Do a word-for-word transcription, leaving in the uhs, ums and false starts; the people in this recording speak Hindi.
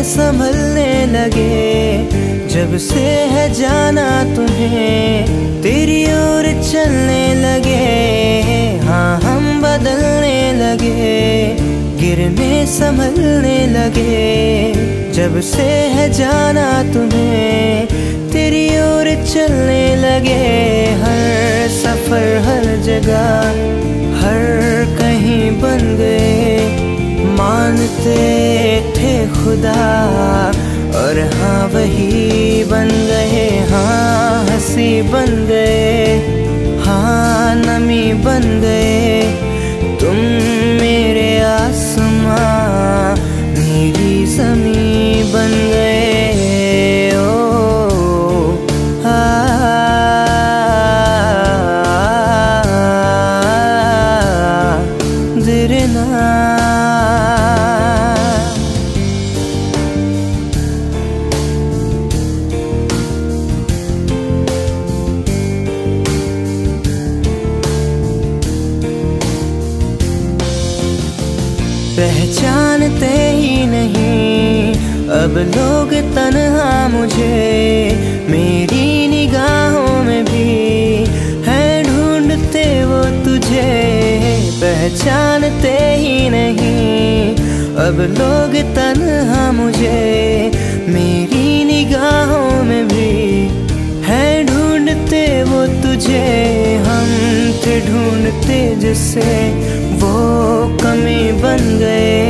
संभलने लगे। जब से है जाना तुम्हें तेरी ओर चलने लगे। हाँ हम बदलने लगे, गिरने संभलने लगे। जब से है जाना तुम्हें तेरी ओर चलने लगे। हर सफर हर जगह हर कहीं बन गए, मानते थे खुदा और हाँ वही बन गए। हाँ हंसी बन गए, हाँ नमी बन गए। तुम मेरे आसमां मेरी ज़मीं बन गए। ओ आ, दिरना पहचानते ही नहीं अब लोग तन्हा मुझे। मेरी निगाहों में भी है ढूंढते वो तुझे। पहचानते ही नहीं अब लोग तन्हा मुझे। मेरी निगाहों में भी है ढूंढते वो तुझे। हम थे ढूंढते जिससे वो कमी बन गए।